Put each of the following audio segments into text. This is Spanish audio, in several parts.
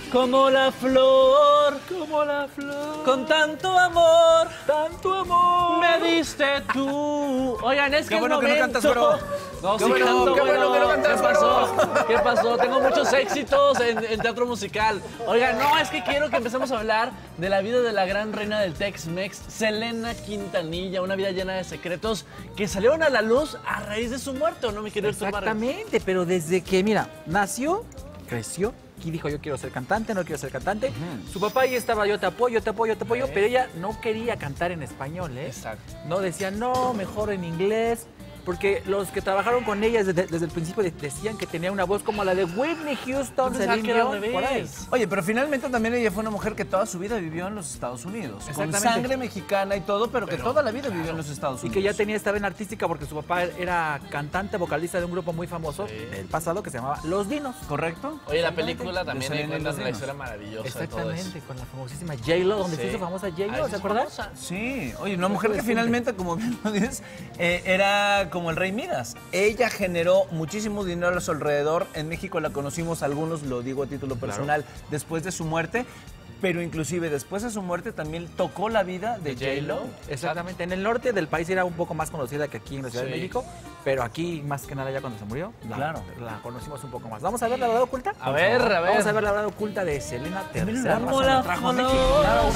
como la flor, con tanto amor, me diste tú. Oigan, es que Qué bueno es que no momento. cantas, güero. No, Qué sí bueno, canto, qué bueno güero. que no cantas, ¿Qué pasó? ¿Qué pasó? Tengo muchos éxitos en teatro musical. Oigan, no, es que quiero que empecemos a hablar de la vida de la gran reina del Tex-Mex, Selena Quintanilla, una vida llena de secretos que salieron a la luz a raíz de su muerte, ¿o no, mi querido Héctor Vargas? Exactamente, pero desde que, mira, nació, creció, y dijo, yo quiero ser cantante, no quiero ser cantante. Su papá ahí estaba, yo te apoyo, pero ella no quería cantar en español, ¿eh? Exacto. No, decía, no, mejor en inglés. Porque los que trabajaron con ella desde el principio decían que tenía una voz como la de Whitney Houston, Celine Dion, por ahí. Oye, pero finalmente también ella fue una mujer que toda su vida vivió en los Estados Unidos. Con sangre mexicana y todo, pero que toda la vida vivió en los Estados Unidos. Y que ya tenía esta vena artística porque su papá era cantante, vocalista de un grupo muy famoso del pasado que se llamaba Los Dinos. ¿Correcto? Oye, la película también Selena y cuenta los una Dinos. historia maravillosa. De todo eso. Exactamente, con la famosísima J-Lo, donde se hizo famosa J-Lo, ¿se acuerdan? Sí, oye, una mujer que finalmente, como bien lo dices, era como el rey Midas. Ella generó muchísimo dinero a su alrededor. En México la conocimos algunos, lo digo a título personal, después de su muerte. Pero inclusive después de su muerte también tocó la vida de J-Lo. Exactamente. En el norte del país era un poco más conocida que aquí en la Ciudad de México, pero aquí más que nada ya cuando se murió, la conocimos un poco más. ¿Vamos a ver la verdad oculta? A ver. Vamos a ver la verdad oculta de Selena. Tercera Como razón, la la trajo a flor. México. Claro,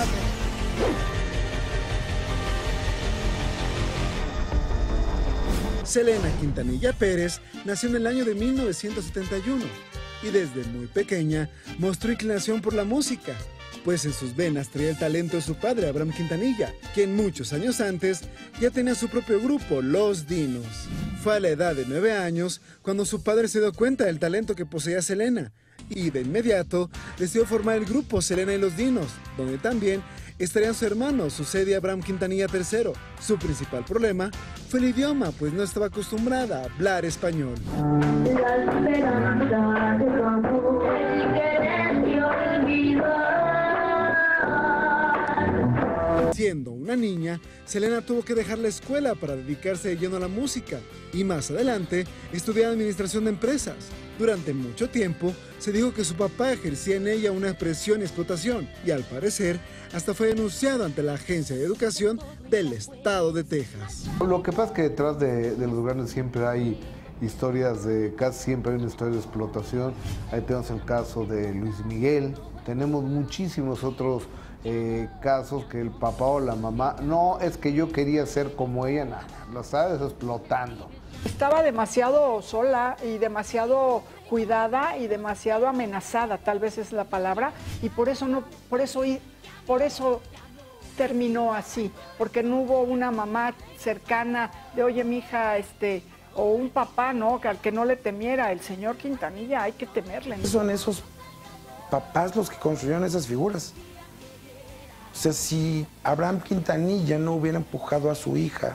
Selena Quintanilla Pérez nació en el año de 1971 y desde muy pequeña mostró inclinación por la música, pues en sus venas traía el talento de su padre Abraham Quintanilla, quien muchos años antes ya tenía su propio grupo, Los Dinos. Fue a la edad de 9 años cuando su padre se dio cuenta del talento que poseía Selena y de inmediato decidió formar el grupo Selena y los Dinos, donde también estarían su hermano, sucede Abraham Quintanilla III. Su principal problema fue el idioma, pues no estaba acostumbrada a hablar español. La esperanza de tu amor que te olvidar. Siendo una niña, Selena tuvo que dejar la escuela para dedicarse de lleno a la música y más adelante estudiar administración de empresas. Durante mucho tiempo se dijo que su papá ejercía en ella una presión y explotación y al parecer hasta fue denunciado ante la Agencia de Educación del Estado de Texas. Lo que pasa es que detrás de los grandes siempre hay historias casi siempre hay una historia de explotación. Ahí tenemos el caso de Luis Miguel, tenemos muchísimos otros casos que el papá o la mamá, no, es que yo quería ser como ella, nada, lo sabes, explotando. Estaba demasiado sola y demasiado cuidada y demasiado amenazada, tal vez es la palabra, y por eso terminó así, porque no hubo una mamá cercana de, oye, mija, o un papá, ¿no? Que no le temiera. El señor Quintanilla hay que temerle, ¿no? Son esos papás los que construyeron esas figuras. O sea, si Abraham Quintanilla no hubiera empujado a su hija,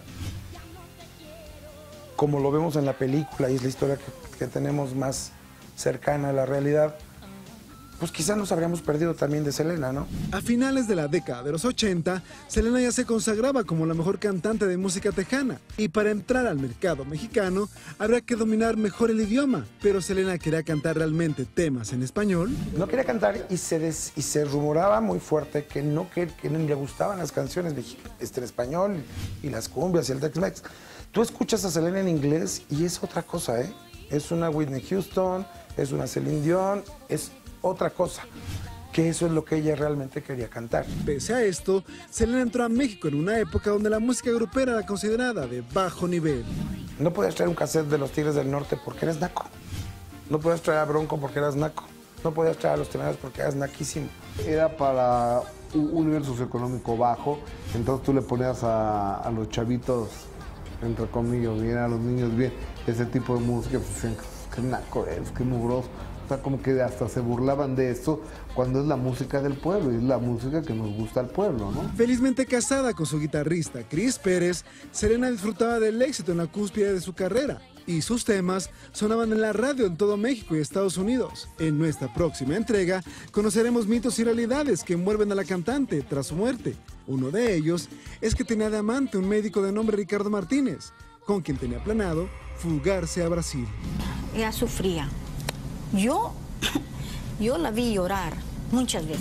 como lo vemos en la película y es la historia que tenemos más cercana a la realidad, pues quizás nos habríamos perdido también de Selena, ¿no? A finales de la década de los 80, Selena ya se consagraba como la mejor cantante de música tejana. Y para entrar al mercado mexicano, habría que dominar mejor el idioma. Pero Selena quería cantar realmente temas en español. No quería cantar y se rumoraba muy fuerte que no le gustaban las canciones en español y las cumbias y el Tex-Mex. Tú escuchas a Selena en inglés y es otra cosa, ¿eh? Es una Whitney Houston, es una Celine Dion, es otra cosa, que eso es lo que ella realmente quería cantar. Pese a esto, Selena entró a México en una época donde la música grupera era considerada de bajo nivel. No podías traer un cassette de los Tigres del Norte porque eres naco. No podías traer a Bronco porque eras naco. No podías traer a los Temerarios porque eras naquísimo. Era para un nivel socioeconómico bajo, entonces tú le ponías a los chavitos, entre comillas, bien, a los niños bien, ese tipo de música, pues decían, qué naco es, qué mugroso. O sea, como que hasta se burlaban de esto cuando es la música del pueblo y es la música que nos gusta al pueblo, ¿no? Felizmente casada con su guitarrista Chris Pérez, Selena disfrutaba del éxito en la cúspide de su carrera y sus temas sonaban en la radio en todo México y Estados Unidos. En nuestra próxima entrega conoceremos mitos y realidades que envuelven a la cantante tras su muerte. Uno de ellos es que tenía de amante un médico de nombre Ricardo Martínez, con quien tenía planeado fugarse a Brasil. Ella sufría. Yo la vi llorar muchas veces.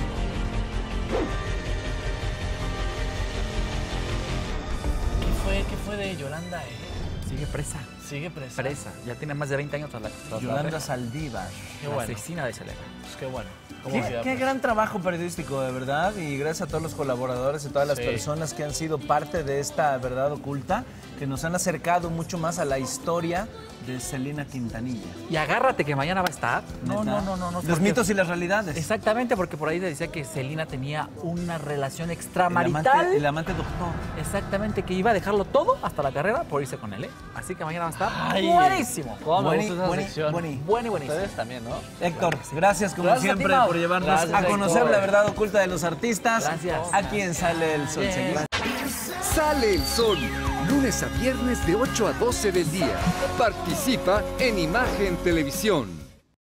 ¿Qué fue de Yolanda, Sigue presa. Sigue presa. Presa. Ya tiene más de 20 años tras la Yolanda reja. Saldívar. Qué La bueno. asesina de Selena. Pues qué bueno. Qué gran trabajo periodístico, de verdad, y gracias a todos los colaboradores y todas las Sí. personas que han sido parte de esta verdad oculta, que nos han acercado mucho más a la historia de Selena Quintanilla. Y agárrate que mañana va a estar. No. Los porque- mitos y las realidades. Exactamente, porque por ahí decía que Selena tenía una relación El extramarital. amante doctor. Exactamente, que iba a dejarlo todo hasta la carrera por irse con él, ¿eh? Así que mañana va a estar Ay. buenísimo. ¿Cómo me Bueni, gusta esa bueni, sección? bueni. Buenísimo. Ustedes también, ¿no? Héctor, gracias como Gracias a ti, siempre Mau. por llevarnos Gracias, a conocer Héctor. la verdad oculta de los artistas. Gracias. Aquí en Sale el Sol. Bien. Seguimos. Sale el Sol, lunes a viernes de 8 a 12 del día. Participa en Imagen Televisión.